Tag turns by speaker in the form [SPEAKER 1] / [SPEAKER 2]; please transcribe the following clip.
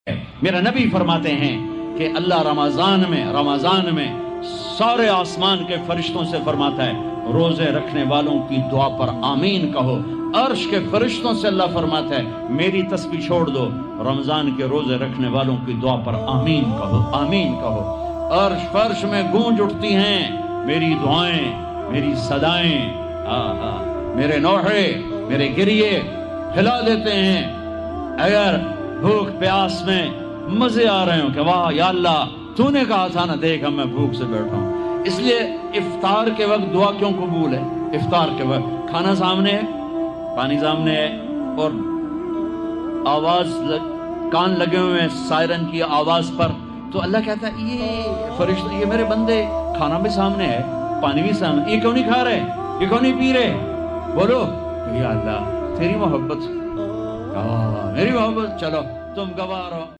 [SPEAKER 1] میرا نبی فرماتے ہیں کہ اللہ رمضان میں سارے آسمان کے فرشتوں سے فرماتا ہے روزے رکھنے والوں کی دعا پر آمین کہو۔ عرش کے فرشتوں سے اللہ فرماتا ہے میری تسبیح چھوڑ دو، رمضان کے روزے رکھنے والوں کی دعا پر آمین کہو، آمین کہو۔ عرش فرش میں گونج اٹھتی ہیں میری دعائیں، میری صدائیں، میرے نوحے، میرے گریے ہلا دیتے ہیں۔ اگر بھوک پیاس میں مزے آ رہے ہوں کہ واہ یا اللہ تو نے کہا تھا نا، دیکھ میں بھوک سے بیٹھا ہوں۔ اس لیے افطار کے وقت دعا کیوں قبول ہے؟ افطار کے وقت کھانا سامنے ہے، پانی سامنے ہے، اور آواز کان لگے ہوئے ہیں سائرن کی آواز پر، تو اللہ کہتا ہے یہ فرشتے، یہ میرے بندے، کھانا بھی سامنے ہے، پانی بھی سامنے، یہ کیوں نہیں کھا رہے، یہ کیوں نہیں پی رہے؟ بولو یا اللہ تیری محبت، میری محبت، چلو تم گواہ رہو۔